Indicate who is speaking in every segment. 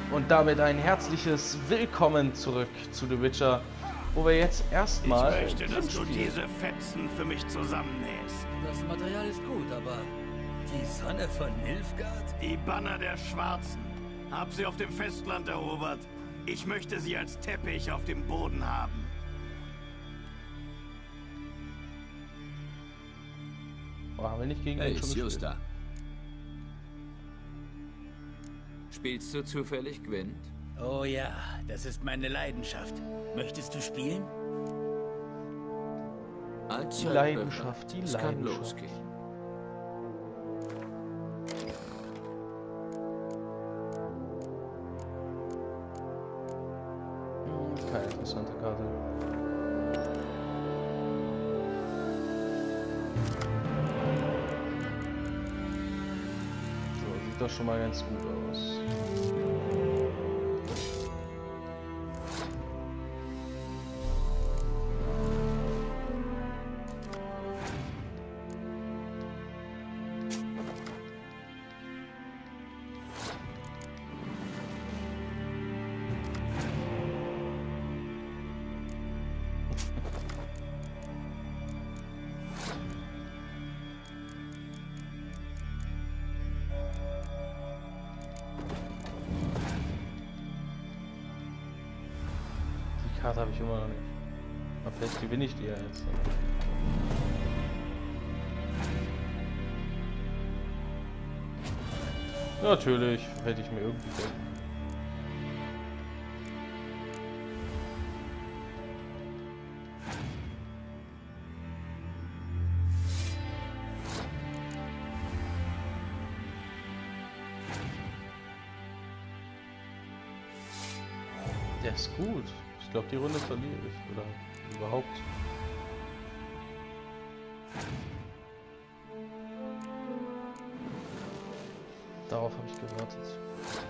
Speaker 1: Und damit ein herzliches Willkommen zurück zu The Witcher, wo wir jetzt erstmal...
Speaker 2: Ich möchte, dass du diese Fetzen für mich zusammennähst.
Speaker 3: Das Material ist gut, aber die Sonne von Nilfgaard?
Speaker 2: Die Banner der Schwarzen. Hab sie auf dem Festland erobert. Ich möchte sie als Teppich auf dem Boden haben.
Speaker 1: Oh, haben wir nicht gegen
Speaker 4: Hey,
Speaker 1: den schon gespielt?
Speaker 4: Justa. Spielst du zufällig Gwent?
Speaker 3: Oh ja, das ist meine Leidenschaft. Möchtest du spielen?
Speaker 4: Als
Speaker 1: Die
Speaker 4: Söldner,
Speaker 1: Leidenschaft, die
Speaker 4: es kann
Speaker 1: Leidenschaft.
Speaker 4: losgehen.
Speaker 1: Keine interessante Karte. So, sieht doch schon mal ganz gut aus. Die Karte habe ich immer noch nicht. Aber vielleicht gewinne ich die ja jetzt. Natürlich, hätte ich mir irgendwie denken. Der ist gut. Ich glaube, die Runde verliere ich. Oder überhaupt. Darauf habe ich gewartet.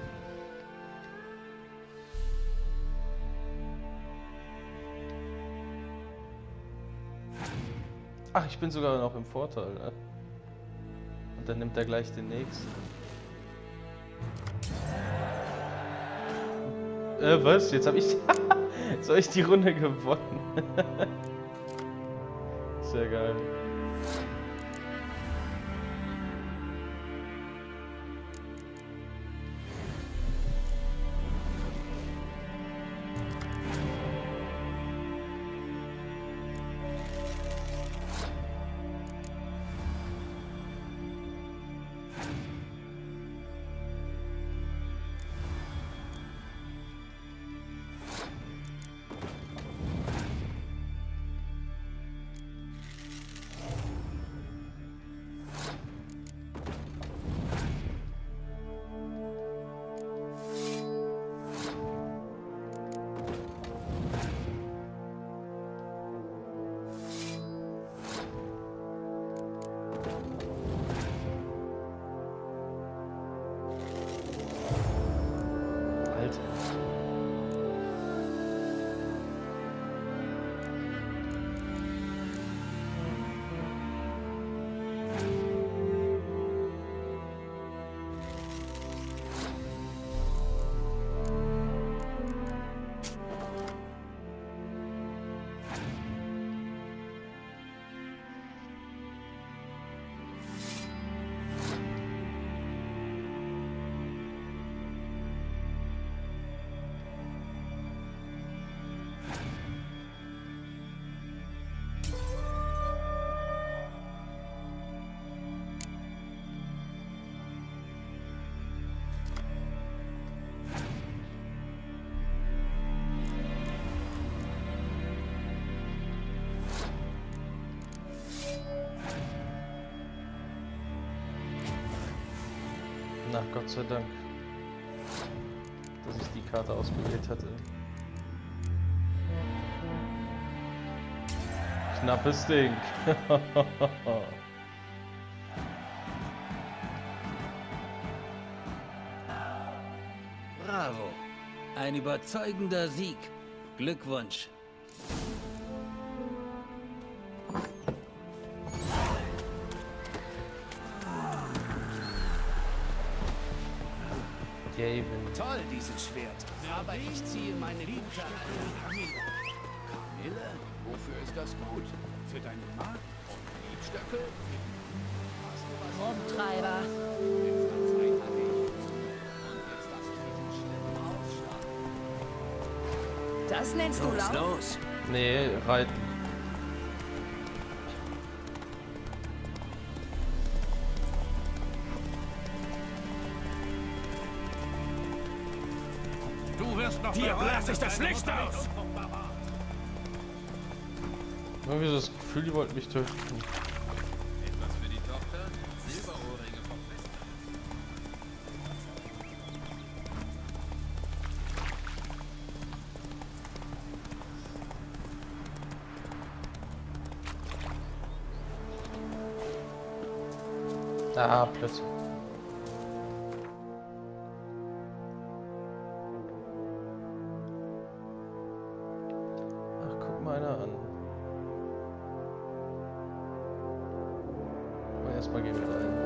Speaker 1: Ach, ich bin sogar noch im Vorteil, ne? Und dann nimmt er gleich den nächsten. Was? Jetzt habe ich... Soll ich die Runde gewonnen? Sehr geil. Na, Gott sei Dank, dass ich die Karte ausgewählt hatte. Knappes Ding.
Speaker 3: Bravo. Ein überzeugender Sieg. Glückwunsch.
Speaker 1: Gaben.
Speaker 3: Toll, dieses Schwert. Aber ich ziehe meine Gute an. Kamille? Wofür ist das gut? Für deinen Magen? Liebstöckel?
Speaker 5: Rumtreiber. Das nennst du laut?
Speaker 3: Los!
Speaker 1: Nee, reiten.
Speaker 2: Du wirst noch
Speaker 3: Hier blase ich das Licht aus!
Speaker 1: Irgendwie so das Gefühl, die wollten mich töten.
Speaker 4: Etwas für die Tochter? Silberohrringe vom Festland.
Speaker 1: Ah, plötzlich. Ach, guck mal einer an. Aber erstmal gehen wir rein.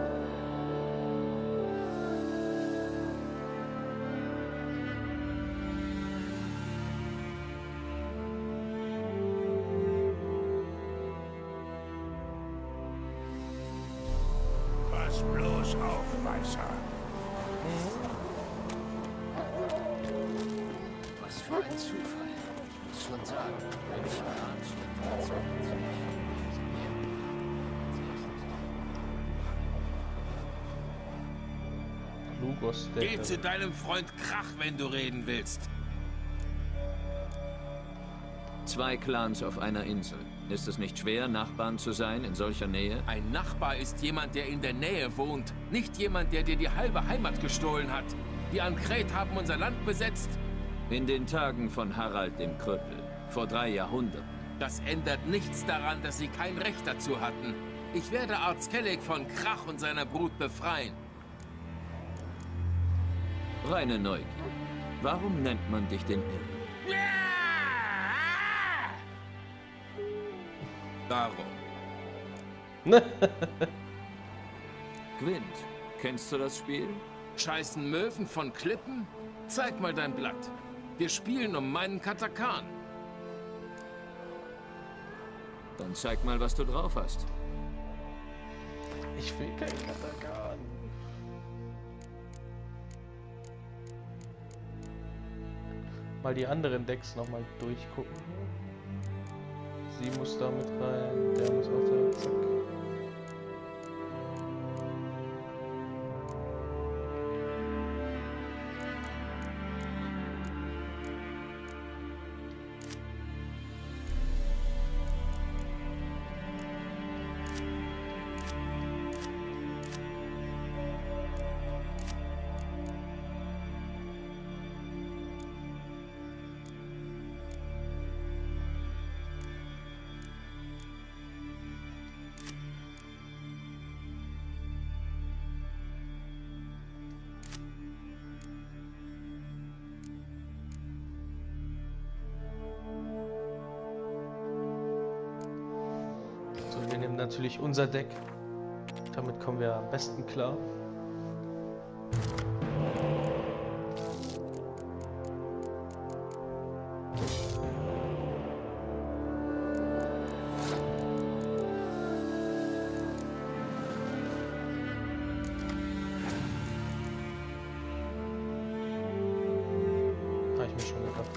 Speaker 2: Pass bloß auf, Weißer.
Speaker 3: Was für ein Zufall. Ich muss schon sagen, ein Verrat schmeckt
Speaker 1: Lugos,
Speaker 6: Geh zu deinem Freund Krach, wenn du reden willst.
Speaker 4: 2 Clans auf einer Insel. Ist es nicht schwer, Nachbarn zu sein in solcher Nähe?
Speaker 6: Ein Nachbar ist jemand, der in der Nähe wohnt. Nicht jemand, der dir die halbe Heimat gestohlen hat. Die Ankret haben unser Land besetzt.
Speaker 4: In den Tagen von Harald dem Krüppel. Vor 3 Jahrhunderten.
Speaker 6: Das ändert nichts daran, dass sie kein Recht dazu hatten. Ich werde Arzkellig von Krach und seiner Brut befreien.
Speaker 4: Reine Neugier. Warum nennt man dich den Irren?
Speaker 6: Darum.
Speaker 4: Gwent, kennst du das Spiel?
Speaker 6: Scheißen Möwen von Klippen? Zeig mal dein Blatt. Wir spielen um meinen Katakan.
Speaker 4: Dann zeig mal, was du drauf hast.
Speaker 1: Ich will kein Katakan. Mal die anderen Decks nochmal durchgucken. Sie muss da mit rein, der muss auch da, zack. Wir nehmen natürlich unser Deck. Damit kommen wir am besten klar. Habe ich mir schon gedacht.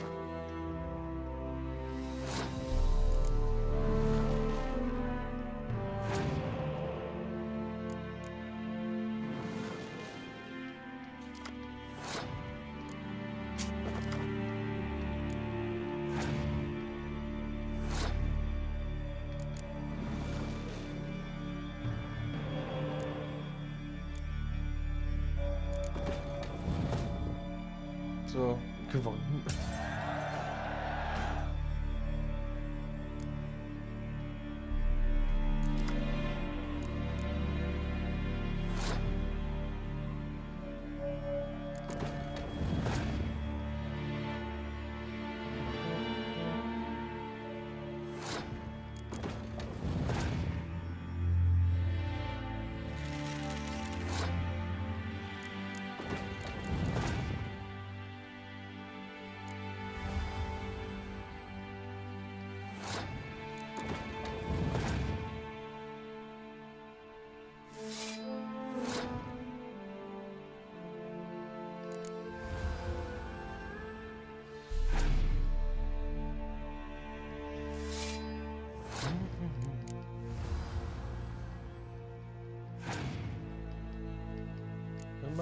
Speaker 1: So, gewonnen.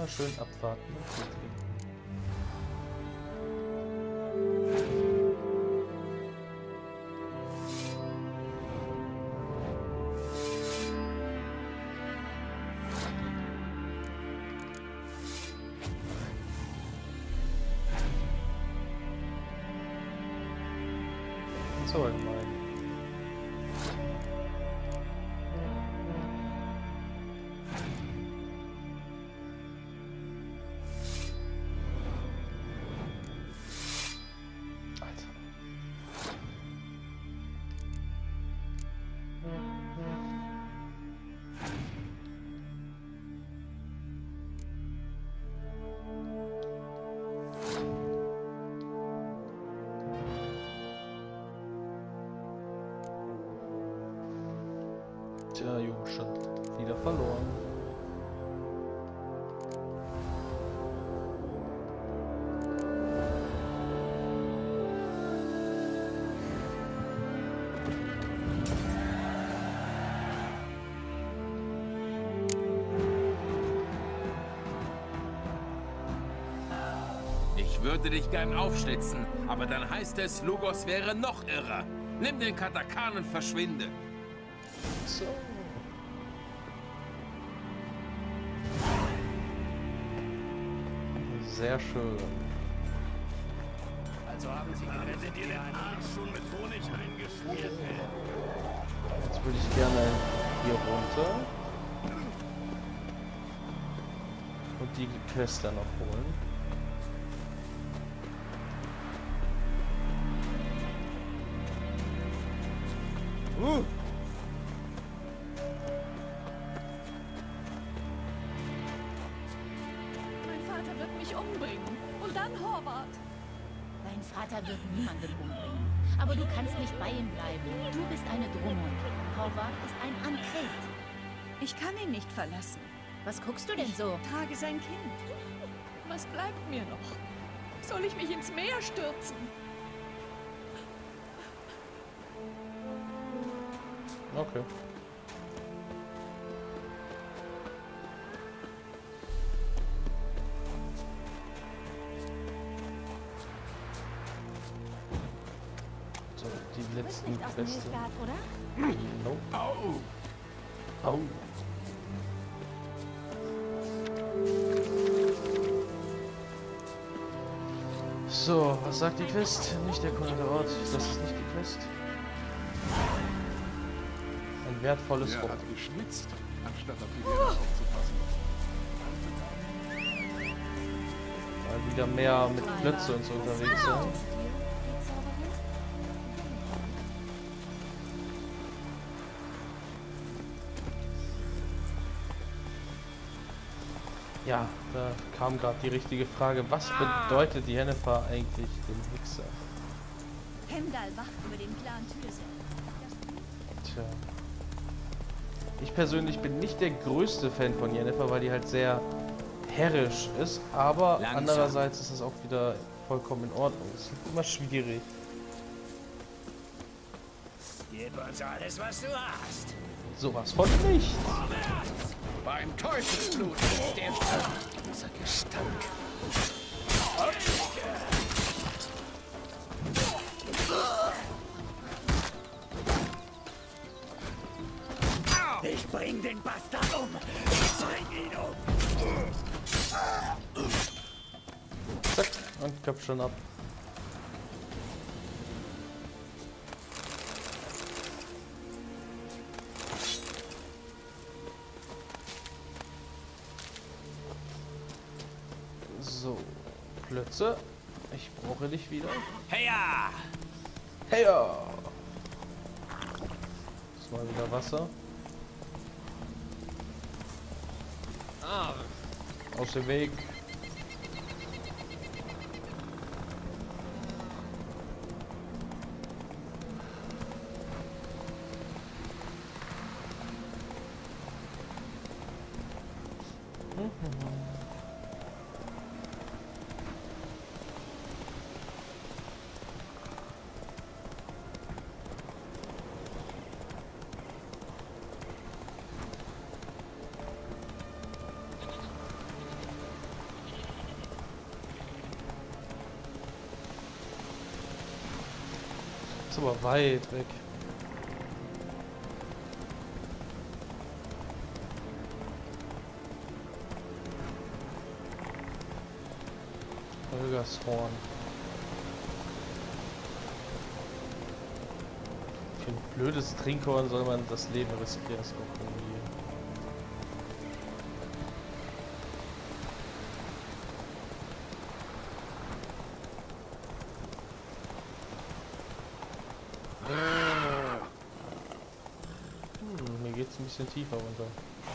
Speaker 1: immer schön abwarten und Tee trinken. So gemein. Alter. Tja, Junge, schon wieder verloren.
Speaker 6: Ich würde dich gern aufschlitzen, aber dann heißt es, Lugos wäre noch irrer. Nimm den Katakan und verschwinde.
Speaker 1: So. Sehr schön.
Speaker 3: Also haben Sie
Speaker 2: Hättet ihr den Arsch schon mit Honig eingeschmiert?
Speaker 1: Jetzt würde ich gerne hier runter. Und die Quest dann noch holen.
Speaker 5: Mein Vater wird mich umbringen. Und dann Horvath.
Speaker 7: Dein Vater wird niemanden umbringen. Aber du kannst nicht bei ihm bleiben. Du bist eine Drummond. Horvath ist ein Ankret.
Speaker 5: Ich kann ihn nicht verlassen.
Speaker 7: Was guckst du denn so?
Speaker 5: Ich trage sein Kind. Was bleibt mir noch? Soll ich mich ins Meer stürzen?
Speaker 1: Okay. So, die letzten
Speaker 7: Nicht aus dem
Speaker 1: Queste.
Speaker 7: Nilfgaard, oder?
Speaker 1: Nope.
Speaker 6: Au!
Speaker 1: Au. So, was sagt die Quest? Nicht der erkundete Ort. Das ist nicht die Quest. Ein wertvolles
Speaker 8: Er
Speaker 1: Rohr.
Speaker 8: hat geschnitzt, anstatt auf die Lehrer aufzupassen.
Speaker 1: Mal wieder mehr mit Klötze und so unterwegs sein.
Speaker 7: Die Zauberin?
Speaker 1: Ja, da kam gerade die richtige Frage. Was bedeutet Yennefer eigentlich dem Hexer?
Speaker 5: Heimdall wacht über den Clan Thyrsen.
Speaker 1: Tja. Ich persönlich bin nicht der größte Fan von Yennefer, weil die halt sehr herrisch ist, aber
Speaker 6: Langsam.
Speaker 1: andererseits ist es auch wieder vollkommen in Ordnung. Es ist immer schwierig.
Speaker 3: Gib uns alles, was du hast.
Speaker 1: Sowas von nicht.
Speaker 6: Beim Teufelsblut ist der
Speaker 3: Dieser Gestank. Ich bring den Bastard um. Ich bring ihn um.
Speaker 1: Zack, und Kopf schon ab. So, Plötze. Ich brauche dich wieder.
Speaker 2: Heya!
Speaker 1: Heya! Ist mal wieder Wasser. Aus dem Weg. Ist aber weit weg. Holgershorn. Für ein blödes Trinkhorn soll man das Leben riskieren, ist auch irgendwie. Mir geht's ein bisschen tiefer runter.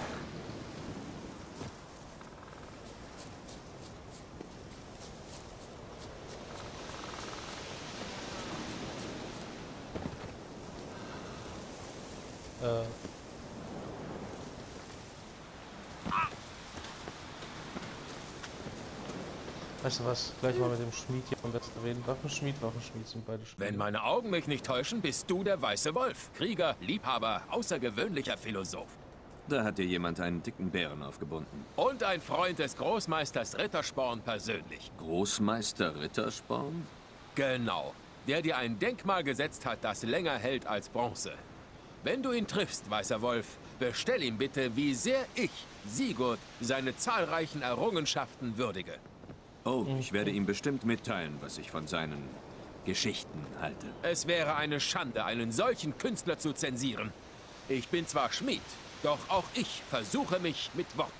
Speaker 1: Weißt du was? Gleich mal mit dem Schmied hier am besten reden. Waffenschmied sind beide Schmiede.
Speaker 6: Wenn meine Augen mich nicht täuschen, bist du der Weiße Wolf. Krieger, Liebhaber, außergewöhnlicher Philosoph.
Speaker 4: Da hat dir jemand einen dicken Bären aufgebunden.
Speaker 6: Und ein Freund des Großmeisters Rittersporn persönlich.
Speaker 4: Großmeister Rittersporn?
Speaker 6: Genau. Der dir ein Denkmal gesetzt hat, das länger hält als Bronze. Wenn du ihn triffst, Weißer Wolf, bestell ihm bitte, wie sehr ich, Sigurd, seine zahlreichen Errungenschaften würdige.
Speaker 4: Oh, ich werde ihm bestimmt mitteilen, was ich von seinen Geschichten halte.
Speaker 6: Es wäre eine Schande, einen solchen Künstler zu zensieren. Ich bin zwar Schmied, doch auch ich versuche mich mit Worten.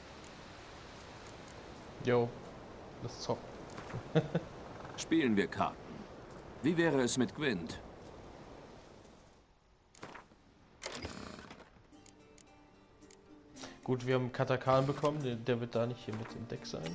Speaker 1: Jo, das zocken.
Speaker 4: Spielen wir Karten. Wie wäre es mit Gwent?
Speaker 1: Gut, wir haben Katakan bekommen, der wird da nicht hier mit im Deck sein.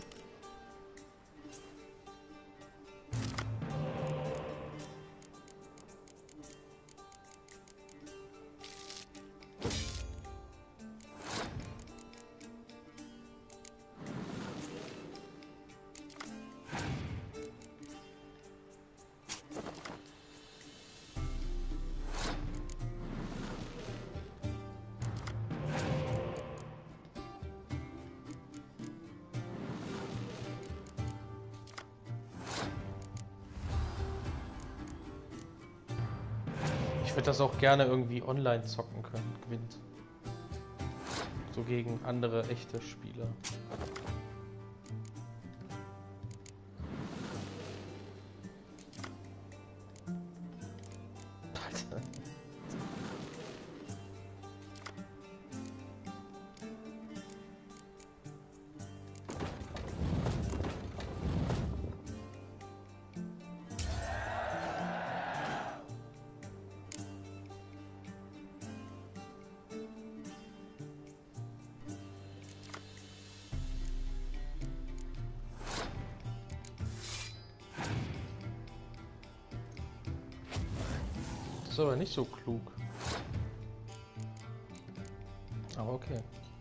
Speaker 1: Ich würde das auch gerne irgendwie online zocken können, gewinnt. So gegen andere echte Spieler. Alter. Das ist aber nicht so klug. Aber okay.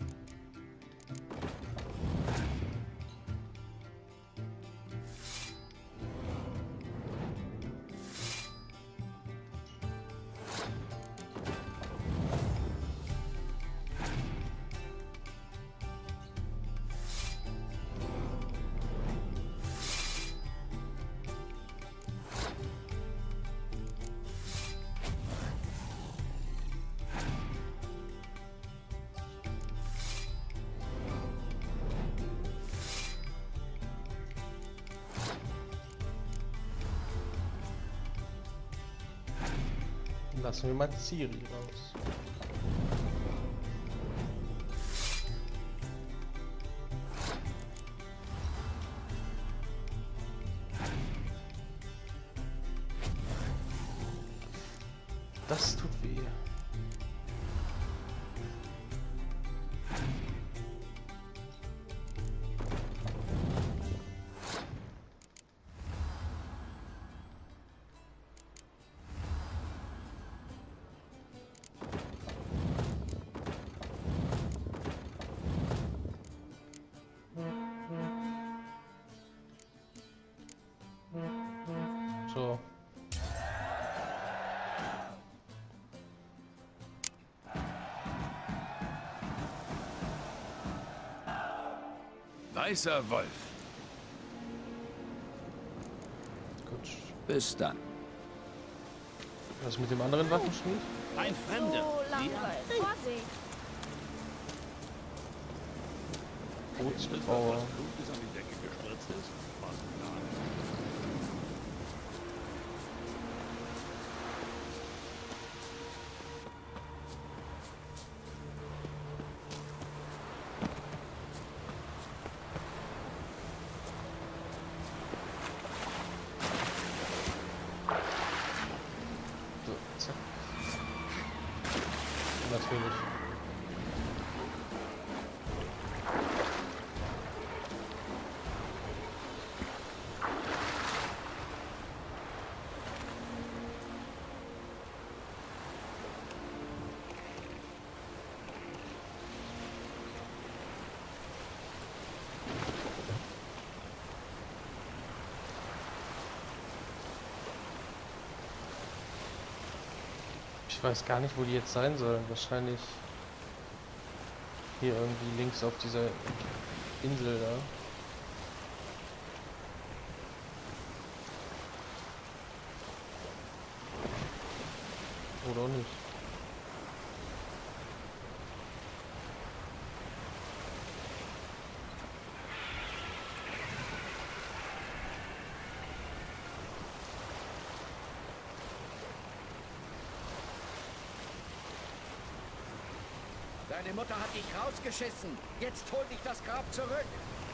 Speaker 1: Lassen wir mal Ciri raus. Das tut weh. So.
Speaker 6: Weißer Wolf.
Speaker 1: Gut.
Speaker 4: Bis dann.
Speaker 1: Was mit dem anderen Waffenschmied?
Speaker 2: Ein Fremder.
Speaker 5: So langweilig. Vorsicht!
Speaker 1: Bootsbauer.
Speaker 8: Blut, das an die Decke gespritzt ist? Was gar nicht.
Speaker 1: So, zack. Natürlich. Ich weiß gar nicht, wo die jetzt sein sollen. Wahrscheinlich hier irgendwie links auf dieser Insel da. Oder auch nicht.
Speaker 3: Deine Mutter hat dich rausgeschissen. Jetzt hol dich das Grab zurück.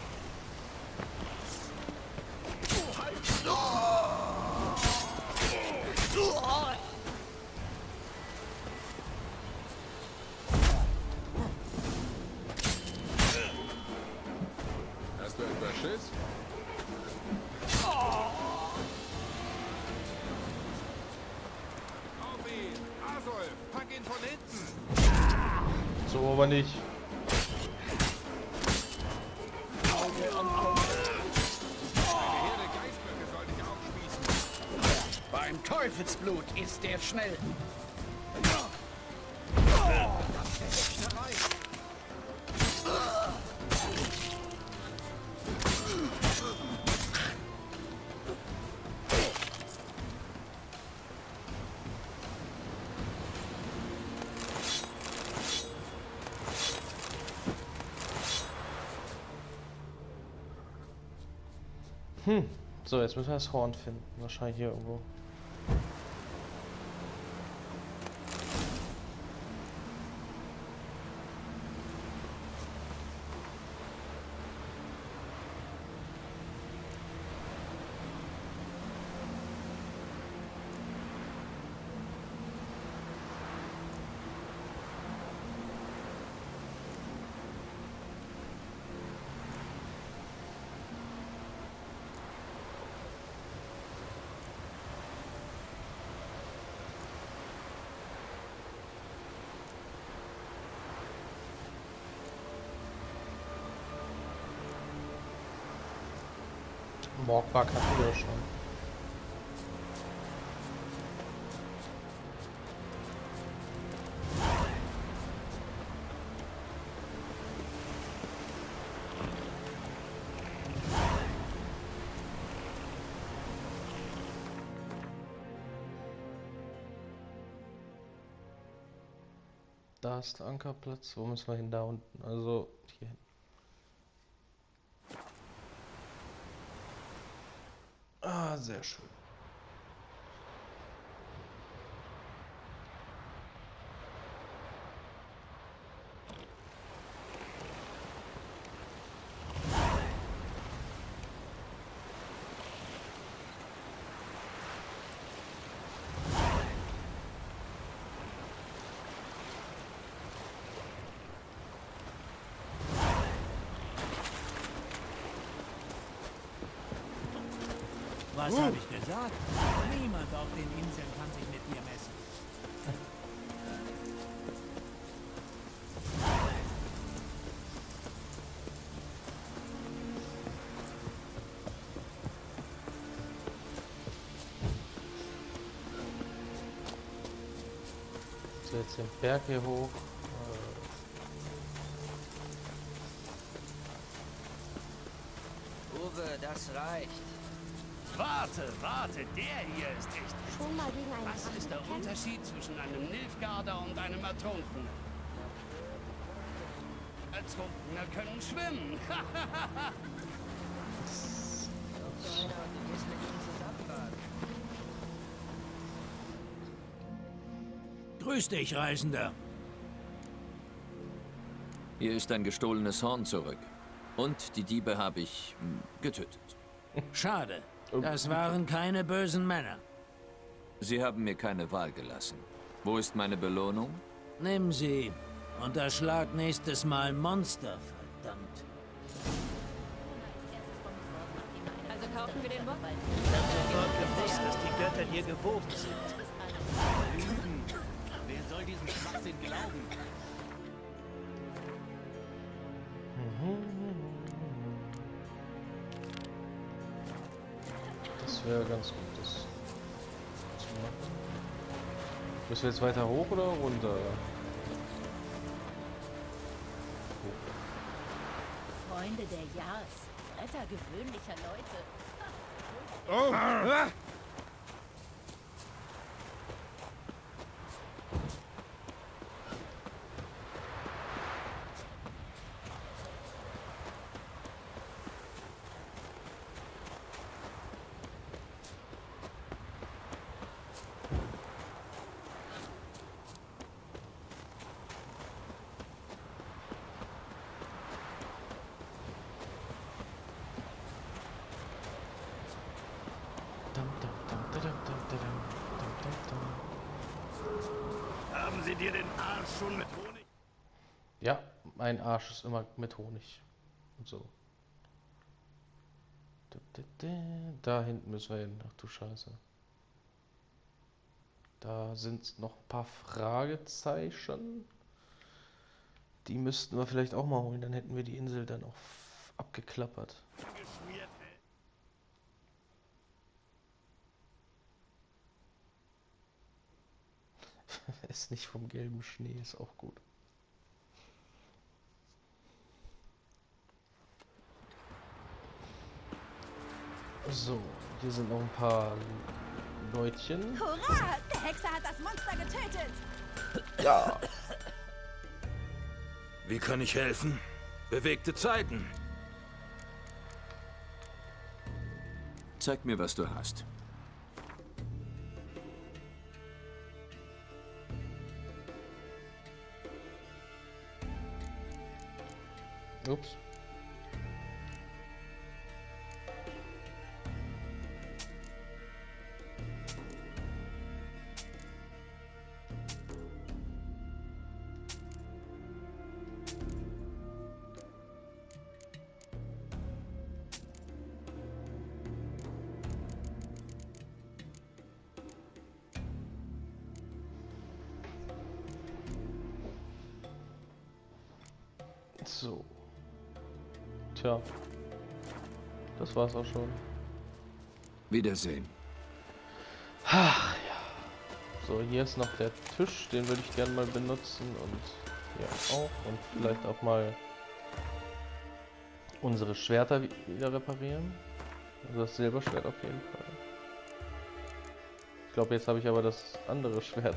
Speaker 6: Hast du etwas Schiss?
Speaker 8: Auf ihn! Asolf, pack ihn von hinten!
Speaker 1: So aber nicht.
Speaker 8: Eine Herde Geißböcke soll dich aufspießen.
Speaker 3: Beim Teufelsblut ist der schnell.
Speaker 1: So, jetzt müssen wir das Horn finden. Wahrscheinlich hier irgendwo. Morgbark hatten wir schon. Da ist der Ankerplatz. Wo müssen wir hin? Da unten. Also hier hin. Ah, sehr schön.
Speaker 9: Was habe ich gesagt? Niemand auf den Inseln kann sich mit dir messen.
Speaker 1: So, jetzt den Berg hier hoch.
Speaker 3: Uwe, das reicht.
Speaker 10: Warte, der hier ist echt.
Speaker 11: Schon mal gegen einen
Speaker 10: Was
Speaker 11: Drachen
Speaker 10: ist der
Speaker 11: gekämpft?
Speaker 10: Unterschied zwischen einem Nilfgaarder und einem Ertrunkenen? Ertrunkene können schwimmen.
Speaker 9: Grüß dich, Reisender.
Speaker 4: Hier ist ein gestohlenes Horn zurück. Und die Diebe habe ich getötet.
Speaker 9: Schade. Das waren keine bösen Männer.
Speaker 4: Sie haben mir keine Wahl gelassen. Wo ist meine Belohnung?
Speaker 9: Nimm sie und erschlag nächstes Mal Monster, verdammt.
Speaker 5: Also kaufen wir den Bock?
Speaker 12: Ich hab sofort gewusst, dass die Götter dir gewogen sind. Lügen. Wer soll diesen Schwachsinn glauben?
Speaker 1: Das wäre ganz gut, das zu machen. Müssen wir jetzt weiter hoch oder runter?
Speaker 7: Freunde der Jahres. Retter gewöhnlicher Leute.
Speaker 8: Oh!
Speaker 2: Haben Sie dir den Arsch schon mit Honig?
Speaker 1: Ja, mein Arsch ist immer mit Honig. Und so. Da hinten müssen wir hin. Ach du Scheiße. Da sind noch ein paar Fragezeichen. Die müssten wir vielleicht auch mal holen. Dann hätten wir die Insel dann auch abgeklappert.
Speaker 2: Geschmiert,
Speaker 1: Ist nicht vom gelben Schnee, ist auch gut. So, hier sind noch ein paar Leutchen.
Speaker 11: Hurra! Der Hexer hat das Monster getötet!
Speaker 1: Ja.
Speaker 13: Wie kann ich helfen? Bewegte Zeiten.
Speaker 4: Zeig mir, was du hast.
Speaker 1: Ups. So. Tja. Das war's auch schon.
Speaker 4: Wiedersehen.
Speaker 1: Ach ja. So, hier ist noch der Tisch, den würde ich gerne mal benutzen und hier auch und vielleicht auch mal unsere Schwerter wieder reparieren. Also das Silberschwert auf jeden Fall. Ich glaube, jetzt habe ich aber das andere Schwert.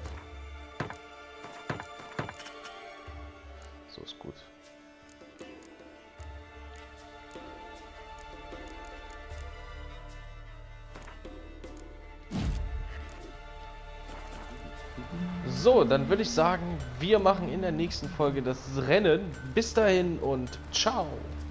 Speaker 1: So ist gut. So, dann würde ich sagen, wir machen in der nächsten Folge das Rennen. Bis dahin und ciao.